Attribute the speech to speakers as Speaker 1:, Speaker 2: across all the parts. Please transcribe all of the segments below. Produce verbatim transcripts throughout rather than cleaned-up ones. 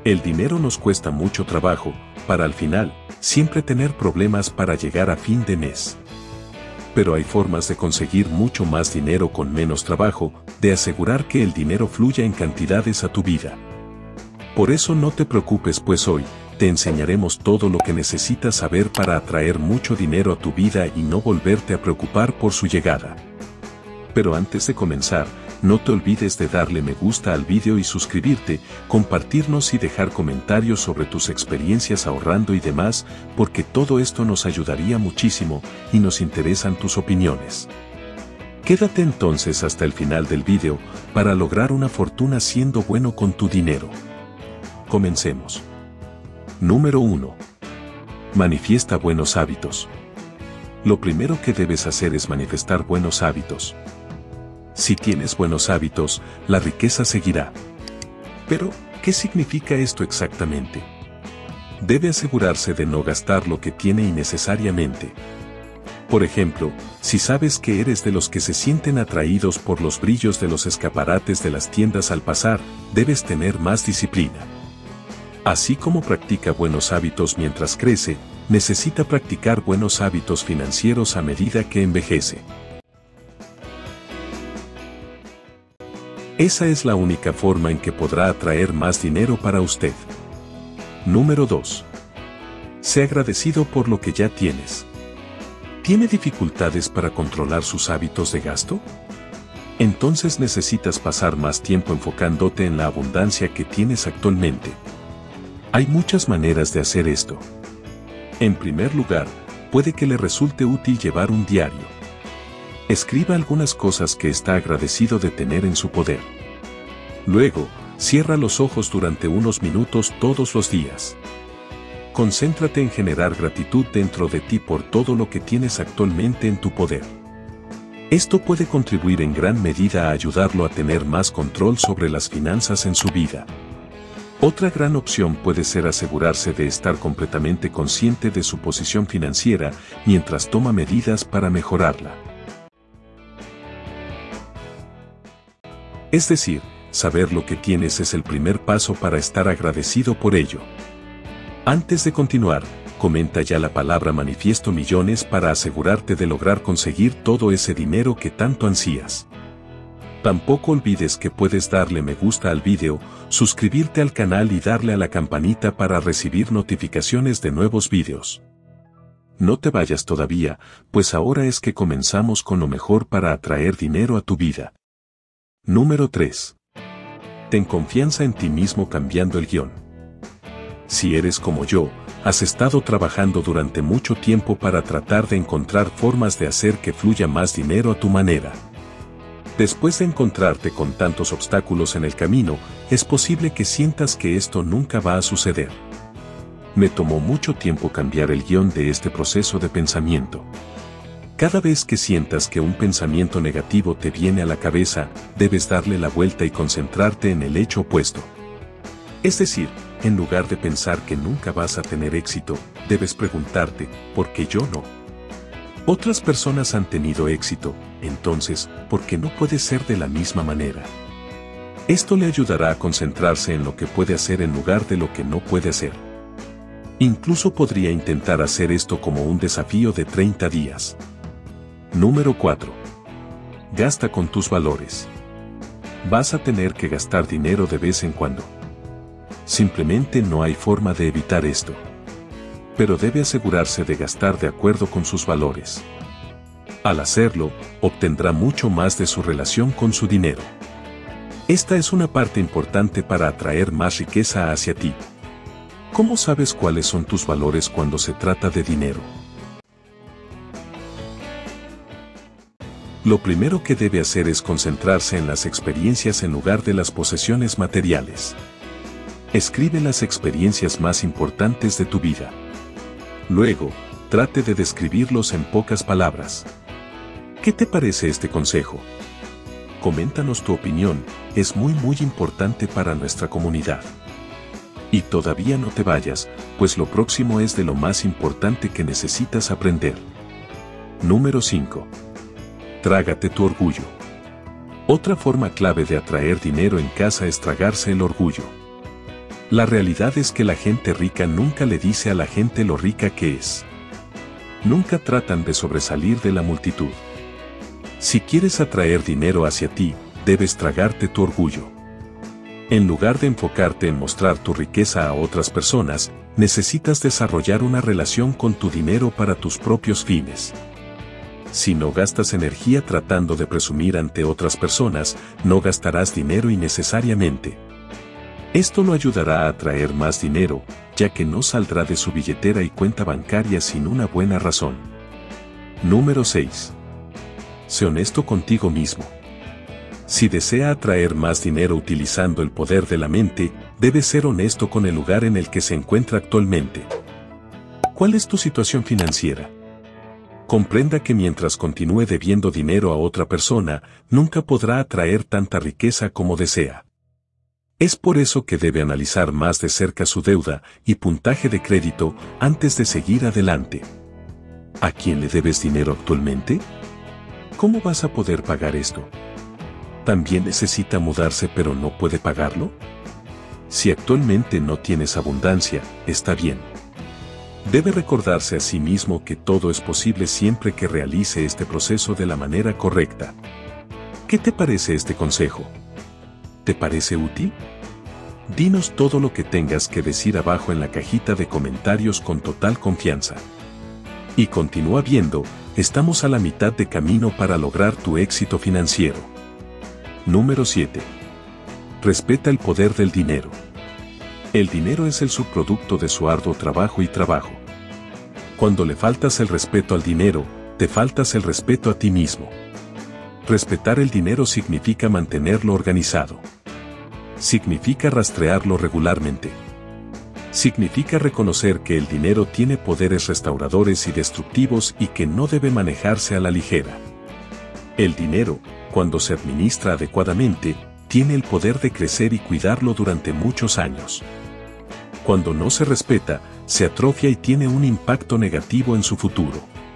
Speaker 1: El dinero nos cuesta mucho trabajo, para al final, siempre tener problemas para llegar a fin de mes. Pero hay formas de conseguir mucho más dinero con menos trabajo, de asegurar que el dinero fluya en cantidades a tu vida. Por eso no te preocupes, pues hoy, te enseñaremos todo lo que necesitas saber para atraer mucho dinero a tu vida y no volverte a preocupar por su llegada. Pero antes de comenzar, no te olvides de darle me gusta al vídeo y suscribirte, compartirnos y dejar comentarios sobre tus experiencias ahorrando y demás, porque todo esto nos ayudaría muchísimo y nos interesan tus opiniones. Quédate entonces hasta el final del vídeo para lograr una fortuna siendo bueno con tu dinero. Comencemos. Número uno. Manifiesta buenos hábitos. Lo primero que debes hacer es manifestar buenos hábitos. Si tienes buenos hábitos, la riqueza seguirá. Pero, ¿qué significa esto exactamente? Debe asegurarse de no gastar lo que tiene innecesariamente. Por ejemplo, si sabes que eres de los que se sienten atraídos por los brillos de los escaparates de las tiendas al pasar, debes tener más disciplina. Así como practica buenos hábitos mientras crece, necesita practicar buenos hábitos financieros a medida que envejece. Esa es la única forma en que podrá atraer más dinero para usted. Número dos. Sé agradecido por lo que ya tienes. ¿Tiene dificultades para controlar sus hábitos de gasto? Entonces necesitas pasar más tiempo enfocándote en la abundancia que tienes actualmente. Hay muchas maneras de hacer esto. En primer lugar, puede que le resulte útil llevar un diario. Escriba algunas cosas que está agradecido de tener en su poder. Luego, cierra los ojos durante unos minutos todos los días. Concéntrate en generar gratitud dentro de ti por todo lo que tienes actualmente en tu poder. Esto puede contribuir en gran medida a ayudarlo a tener más control sobre las finanzas en su vida. Otra gran opción puede ser asegurarse de estar completamente consciente de su posición financiera mientras toma medidas para mejorarla. Es decir, saber lo que tienes es el primer paso para estar agradecido por ello. Antes de continuar, comenta ya la palabra manifiesto millones para asegurarte de lograr conseguir todo ese dinero que tanto ansías. Tampoco olvides que puedes darle me gusta al vídeo, suscribirte al canal y darle a la campanita para recibir notificaciones de nuevos vídeos. No te vayas todavía, pues ahora es que comenzamos con lo mejor para atraer dinero a tu vida. Número tres. Ten confianza en ti mismo cambiando el guión. Si eres como yo, has estado trabajando durante mucho tiempo para tratar de encontrar formas de hacer que fluya más dinero a tu manera. Después de encontrarte con tantos obstáculos en el camino, es posible que sientas que esto nunca va a suceder. Me tomó mucho tiempo cambiar el guión de este proceso de pensamiento. Cada vez que sientas que un pensamiento negativo te viene a la cabeza, debes darle la vuelta y concentrarte en el hecho opuesto. Es decir, en lugar de pensar que nunca vas a tener éxito, debes preguntarte, ¿por qué yo no? Otras personas han tenido éxito, entonces, ¿por qué no puede ser de la misma manera? Esto le ayudará a concentrarse en lo que puede hacer en lugar de lo que no puede hacer. Incluso podría intentar hacer esto como un desafío de treinta días. Número cuatro. Gasta con tus valores. Vas a tener que gastar dinero de vez en cuando. Simplemente no hay forma de evitar esto. Pero debe asegurarse de gastar de acuerdo con sus valores. Al hacerlo, obtendrá mucho más de su relación con su dinero. Esta es una parte importante para atraer más riqueza hacia ti. ¿Cómo sabes cuáles son tus valores cuando se trata de dinero? Lo primero que debe hacer es concentrarse en las experiencias en lugar de las posesiones materiales. Escribe las experiencias más importantes de tu vida. Luego, trate de describirlos en pocas palabras. ¿Qué te parece este consejo? Coméntanos tu opinión, es muy muy importante para nuestra comunidad. Y todavía no te vayas, pues lo próximo es de lo más importante que necesitas aprender. Número cinco. Trágate tu orgullo. Otra forma clave de atraer dinero en casa es tragarse el orgullo. La realidad es que la gente rica nunca le dice a la gente lo rica que es. Nunca tratan de sobresalir de la multitud. Si quieres atraer dinero hacia ti, debes tragarte tu orgullo. En lugar de enfocarte en mostrar tu riqueza a otras personas, necesitas desarrollar una relación con tu dinero para tus propios fines. Si no gastas energía tratando de presumir ante otras personas, no gastarás dinero innecesariamente. Esto lo ayudará a atraer más dinero, ya que no saldrá de su billetera y cuenta bancaria sin una buena razón. Número seis. Sé honesto contigo mismo. Si desea atraer más dinero utilizando el poder de la mente, debes ser honesto con el lugar en el que se encuentra actualmente. ¿Cuál es tu situación financiera? Comprenda que mientras continúe debiendo dinero a otra persona, nunca podrá atraer tanta riqueza como desea. Es por eso que debe analizar más de cerca su deuda y puntaje de crédito antes de seguir adelante. ¿A quién le debes dinero actualmente? ¿Cómo vas a poder pagar esto? ¿También necesita mudarse pero no puede pagarlo? Si actualmente no tienes abundancia, está bien. Debe recordarse a sí mismo que todo es posible siempre que realice este proceso de la manera correcta. ¿Qué te parece este consejo? ¿Te parece útil? Dinos todo lo que tengas que decir abajo en la cajita de comentarios con total confianza. Y continúa viendo, estamos a la mitad de camino para lograr tu éxito financiero. Número siete. Respeta el poder del dinero. El dinero es el subproducto de su arduo trabajo y trabajo. Cuando le faltas el respeto al dinero, te faltas el respeto a ti mismo. Respetar el dinero significa mantenerlo organizado. Significa rastrearlo regularmente. Significa reconocer que el dinero tiene poderes restauradores y destructivos y que no debe manejarse a la ligera. El dinero, cuando se administra adecuadamente, tiene el poder de crecer y cuidarlo durante muchos años. Cuando no se respeta, se atrofia y tiene un impacto negativo en su futuro.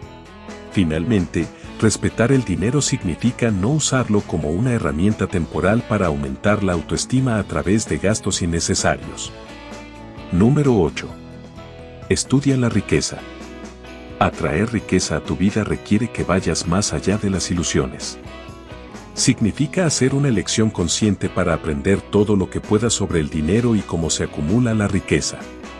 Speaker 1: Finalmente, respetar el dinero significa no usarlo como una herramienta temporal para aumentar la autoestima a través de gastos innecesarios. Número ocho. Estudia la riqueza. Atraer riqueza a tu vida requiere que vayas más allá de las ilusiones. Significa hacer una elección consciente para aprender todo lo que pueda sobre el dinero y cómo se acumula la riqueza.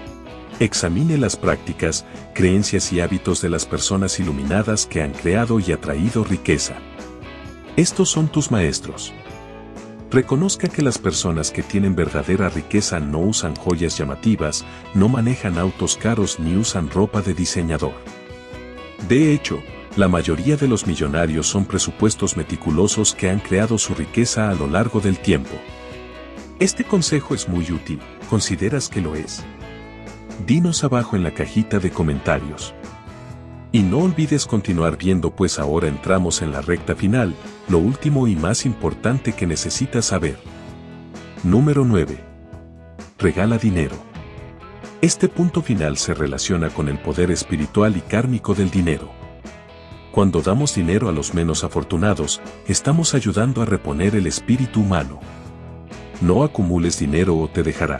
Speaker 1: Examine las prácticas, creencias y hábitos de las personas iluminadas que han creado y atraído riqueza. Estos son tus maestros. Reconozca que las personas que tienen verdadera riqueza no usan joyas llamativas, no manejan autos caros ni usan ropa de diseñador. De hecho, la mayoría de los millonarios son presupuestos meticulosos que han creado su riqueza a lo largo del tiempo. Este consejo es muy útil, ¿consideras que lo es? Dinos abajo en la cajita de comentarios. Y no olvides continuar viendo, pues ahora entramos en la recta final, lo último y más importante que necesitas saber. Número nueve. Regala dinero. Este punto final se relaciona con el poder espiritual y kármico del dinero. Cuando damos dinero a los menos afortunados, estamos ayudando a reponer el espíritu humano. No acumules dinero o te dejará.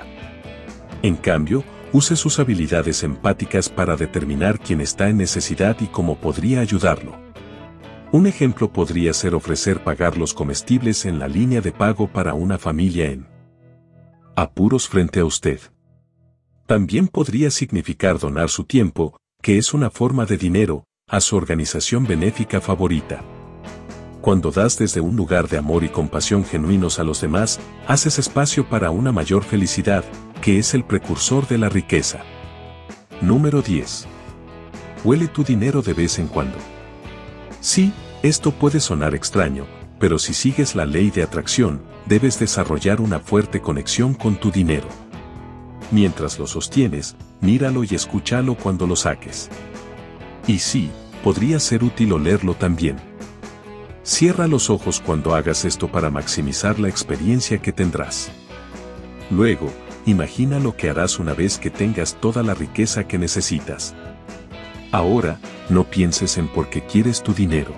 Speaker 1: En cambio, use sus habilidades empáticas para determinar quién está en necesidad y cómo podría ayudarlo. Un ejemplo podría ser ofrecer pagar los comestibles en la línea de pago para una familia en apuros frente a usted. También podría significar donar su tiempo, que es una forma de dinero, a su organización benéfica favorita. Cuando das desde un lugar de amor y compasión genuinos a los demás, haces espacio para una mayor felicidad, que es el precursor de la riqueza. Número diez. Huele tu dinero de vez en cuando. Sí, esto puede sonar extraño, pero si sigues la ley de atracción, debes desarrollar una fuerte conexión con tu dinero. Mientras lo sostienes, míralo y escúchalo cuando lo saques. Y sí, podría ser útil olerlo también. Cierra los ojos cuando hagas esto para maximizar la experiencia que tendrás. Luego, imagina lo que harás una vez que tengas toda la riqueza que necesitas. Ahora, no pienses en por qué quieres tu dinero.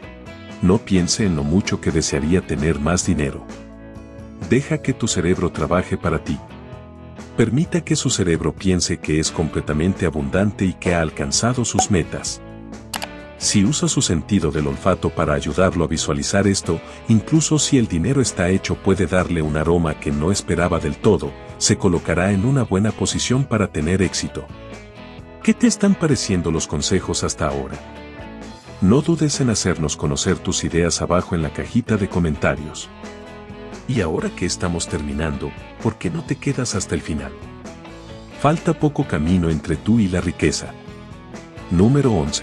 Speaker 1: No piense en lo mucho que desearía tener más dinero. Deja que tu cerebro trabaje para ti. Permita que su cerebro piense que es completamente abundante y que ha alcanzado sus metas. Si usa su sentido del olfato para ayudarlo a visualizar esto, incluso si el dinero está hecho puede darle un aroma que no esperaba del todo, se colocará en una buena posición para tener éxito. ¿Qué te están pareciendo los consejos hasta ahora? No dudes en hacernos conocer tus ideas abajo en la cajita de comentarios. Y ahora que estamos terminando, ¿por qué no te quedas hasta el final? Falta poco camino entre tú y la riqueza. Número once.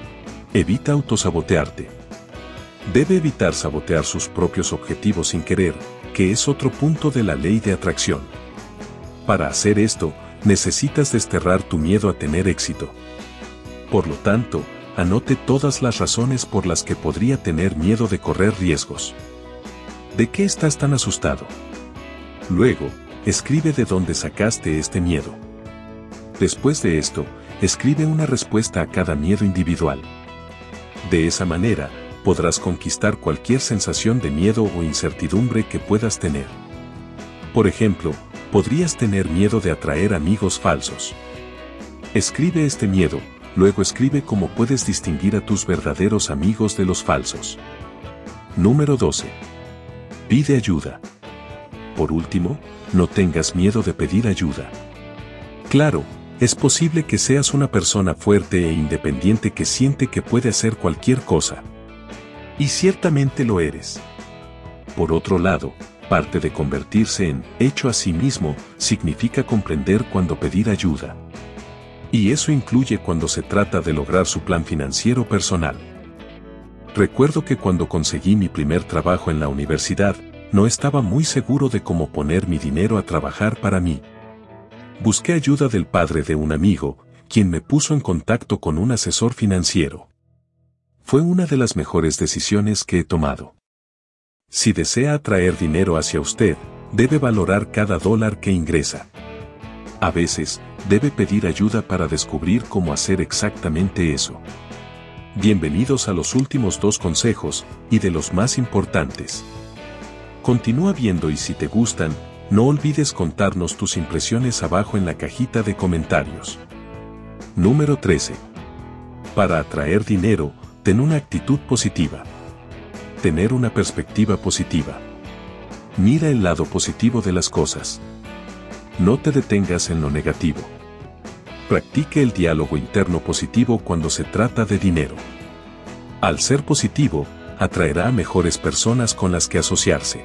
Speaker 1: Evita autosabotearte. Debe evitar sabotear sus propios objetivos sin querer, que es otro punto de la ley de atracción. Para hacer esto, necesitas desterrar tu miedo a tener éxito. Por lo tanto, anote todas las razones por las que podría tener miedo de correr riesgos. ¿De qué estás tan asustado? Luego, escribe de dónde sacaste este miedo. Después de esto, escribe una respuesta a cada miedo individual. De esa manera, podrás conquistar cualquier sensación de miedo o incertidumbre que puedas tener. Por ejemplo, podrías tener miedo de atraer amigos falsos. Escribe este miedo, luego escribe cómo puedes distinguir a tus verdaderos amigos de los falsos. Número doce. Pide ayuda. Por último, no tengas miedo de pedir ayuda. Claro, es posible que seas una persona fuerte e independiente que siente que puede hacer cualquier cosa. Y ciertamente lo eres. Por otro lado, parte de convertirse en hecho a sí mismo significa comprender cuándo pedir ayuda. Y eso incluye cuando se trata de lograr su plan financiero personal. Recuerdo que cuando conseguí mi primer trabajo en la universidad, no estaba muy seguro de cómo poner mi dinero a trabajar para mí. Busqué ayuda del padre de un amigo, quien me puso en contacto con un asesor financiero. Fue una de las mejores decisiones que he tomado. Si desea atraer dinero hacia usted, debe valorar cada dólar que ingresa. A veces, debe pedir ayuda para descubrir cómo hacer exactamente eso. Bienvenidos a los últimos dos consejos, y de los más importantes. Continúa viendo y si te gustan, no olvides contarnos tus impresiones abajo en la cajita de comentarios. Número trece. Para atraer dinero, ten una actitud positiva. Tener una perspectiva positiva. Mira el lado positivo de las cosas. No te detengas en lo negativo. Practique el diálogo interno positivo cuando se trata de dinero. Al ser positivo, atraerá a mejores personas con las que asociarse.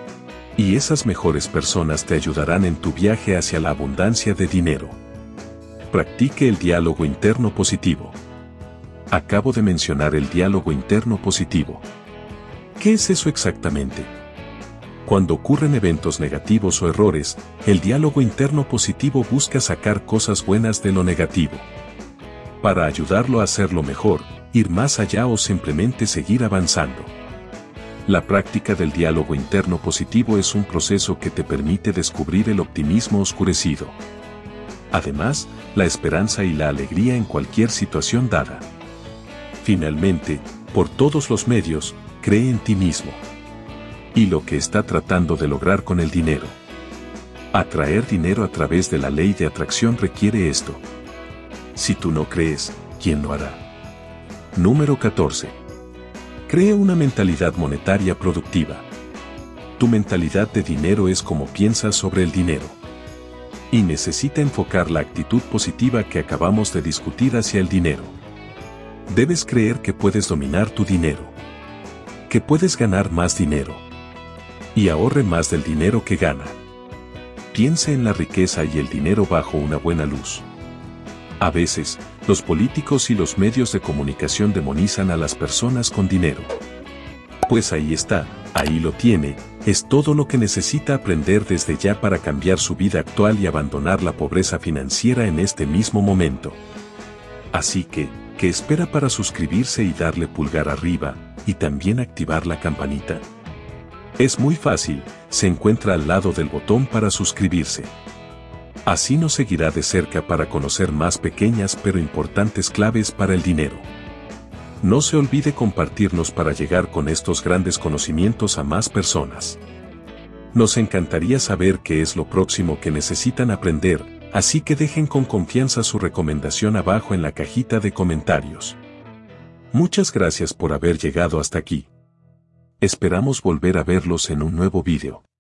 Speaker 1: Y esas mejores personas te ayudarán en tu viaje hacia la abundancia de dinero. Practique el diálogo interno positivo. Acabo de mencionar el diálogo interno positivo. ¿Qué es eso exactamente? Cuando ocurren eventos negativos o errores, el diálogo interno positivo busca sacar cosas buenas de lo negativo. Para ayudarlo a hacerlo mejor, ir más allá o simplemente seguir avanzando. La práctica del diálogo interno positivo es un proceso que te permite descubrir el optimismo oscurecido. Además, la esperanza y la alegría en cualquier situación dada. Finalmente, por todos los medios, cree en ti mismo. Y lo que está tratando de lograr con el dinero. Atraer dinero a través de la ley de atracción requiere esto. Si tú no crees, ¿quién lo hará? Número catorce. Cree una mentalidad monetaria productiva. Tu mentalidad de dinero es como piensas sobre el dinero. Y necesita enfocar la actitud positiva que acabamos de discutir hacia el dinero. Debes creer que puedes dominar tu dinero. Que puedes ganar más dinero. Y ahorre más del dinero que gana. Piense en la riqueza y el dinero bajo una buena luz. A veces, los políticos y los medios de comunicación demonizan a las personas con dinero. Pues ahí está, ahí lo tiene, es todo lo que necesita aprender desde ya para cambiar su vida actual y abandonar la pobreza financiera en este mismo momento. Así que, ¿qué espera para suscribirse y darle pulgar arriba, y también activar la campanita? Es muy fácil, se encuentra al lado del botón para suscribirse. Así nos seguirá de cerca para conocer más pequeñas pero importantes claves para el dinero. No se olvide compartirnos para llegar con estos grandes conocimientos a más personas. Nos encantaría saber qué es lo próximo que necesitan aprender, así que dejen con confianza su recomendación abajo en la cajita de comentarios. Muchas gracias por haber llegado hasta aquí. Esperamos volver a verlos en un nuevo vídeo.